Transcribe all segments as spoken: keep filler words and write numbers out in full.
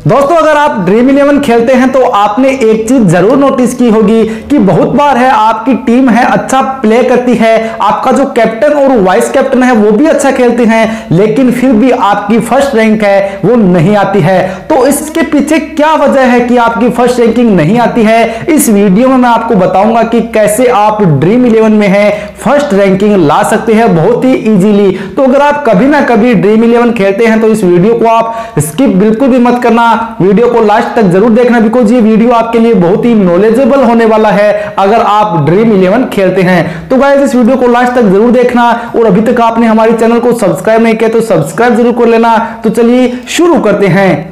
दोस्तों अगर आप ड्रीम इलेवन खेलते हैं तो आपने एक चीज जरूर नोटिस की होगी कि बहुत बार है आपकी टीम है अच्छा प्ले करती है, आपका जो कैप्टन और वाइस कैप्टन है वो भी अच्छा खेलते हैं, लेकिन फिर भी आपकी फर्स्ट रैंक है वो नहीं आती है। तो इसके पीछे क्या वजह है कि आपकी फर्स्ट रैंकिंग नहीं आती है, इस वीडियो में मैं आपको बताऊंगा कि कैसे आप ड्रीम इलेवन में है फर्स्ट रैंकिंग ला सकते हैं बहुत ही इजीली। तो अगर आप कभी ना कभी ड्रीम इलेवन खेलते हैं तो इस वीडियो को आप स्किप बिल्कुल भी मत करना, वीडियो को लास्ट तक जरूर देखना, बिकॉज ये वीडियो आपके लिए बहुत ही नॉलेजेबल होने वाला है अगर आप ड्रीम इलेवन खेलते हैं। तो गाइस इस वीडियो को लास्ट तक जरूर देखना, और अभी तक आपने हमारे चैनल को सब्सक्राइब नहीं किया तो सब्सक्राइब जरूर कर लेना। तो चलिए शुरू करते हैं।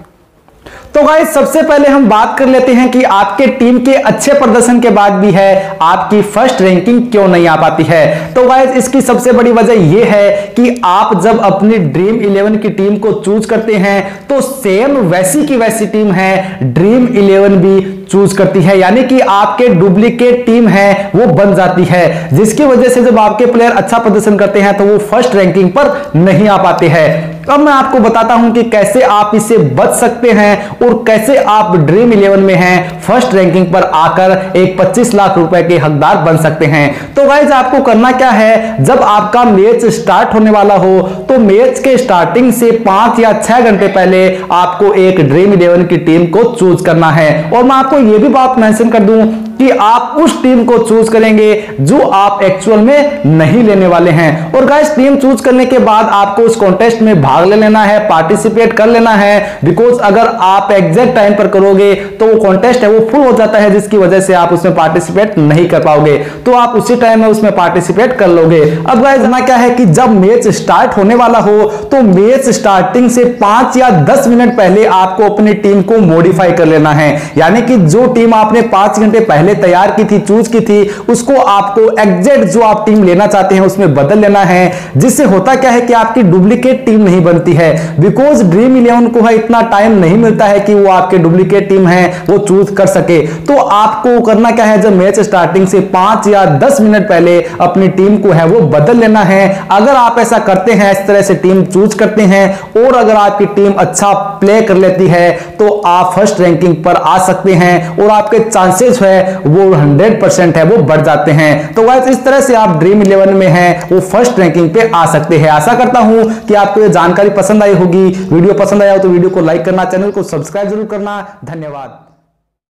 तो गाइस सबसे पहले हम बात कर लेते हैं कि आपके टीम के अच्छे प्रदर्शन के बाद भी है आपकी फर्स्ट रैंकिंग क्यों नहीं आ पाती है। तो गाइस इसकी सबसे बड़ी वजह यह है कि आप जब अपनी ड्रीम इलेवन की टीम को चूज करते हैं तो सेम वैसी की वैसी टीम है ड्रीम इलेवन भी चूज करती है, यानी कि आपके डुप्लीकेट टीम है वो बन जाती है, जिसकी वजह से जब आपके प्लेयर अच्छा प्रदर्शन करते हैं तो वो फर्स्ट रैंकिंग पर नहीं आ पाते हैं। अब मैं आपको बताता हूं कि कैसे आप इससे बच सकते हैं और कैसे आप ड्रीम इलेवन में हैं फर्स्ट रैंकिंग पर आकर एक पच्चीस लाख रुपए के हकदार बन सकते हैं। तो गाइस आपको करना क्या है, जब आपका मैच स्टार्ट होने वाला हो तो मैच के स्टार्टिंग से पांच या छह घंटे पहले आपको एक ड्रीम इलेवन की टीम को चूज करना है। और मैं आपको यह भी बात मेंशन कर दूं कि आप उस टीम को चूज करेंगे जो आप एक्चुअल में नहीं लेने वाले हैं। और गाइस टीम चूज करने के बाद आपको उस कॉन्टेस्ट में भाग ले लेना है, पार्टिसिपेट कर लेना है, बिकॉज अगर आप एग्जैक्ट टाइम पर करोगे तो वो कॉन्टेस्ट है वो फुल हो जाता है, जिसकी वजह से आप उसमें पार्टिसिपेट नहीं कर पाओगे। तो आप उसी टाइम में उसमें पार्टिसिपेट कर लोगे। अब गाइस ना क्या है कि जब मैच स्टार्ट होने वाला हो तो मैच स्टार्टिंग से पांच या दस मिनट पहले आपको अपनी टीम को मॉडिफाई कर लेना है, यानी कि जो टीम आपने पांच घंटे पहले तैयार की थी, चूज की थी, उसको आपको एग्जैक्ट जो आप टीम लेना चाहते हैं उसमें बदल लेना है। जिससे होता क्या है कि आपकी डुप्लीकेट टीम नहीं बनती है, बिकॉज ड्रीम इलेवन को है इतना टाइम नहीं मिलता है कि वो आपके डुप्लीकेट टीम है वो चूज कर सके। तो आपको करना क्या है, जब मैच स्टार्टिंग से पांच या दस मिनट पहले अपनी टीम को है वो बदल लेना है। अगर आप ऐसा करते हैं, इस तरह से टीम चूज करते हैं और अगर आपकी टीम अच्छा प्ले कर लेती है तो आप फर्स्ट रैंकिंग पर आ सकते हैं और आपके चांसेस है वो हंड्रेड परसेंट है वो बढ़ जाते हैं। तो गाइस इस तरह से आप ड्रीम इलेवन में हैं वो फर्स्ट रैंकिंग पे आ सकते हैं। आशा करता हूं कि आपको ये जानकारी पसंद आई होगी। वीडियो पसंद आया हो तो वीडियो को लाइक करना, चैनल को सब्सक्राइब जरूर करना। धन्यवाद।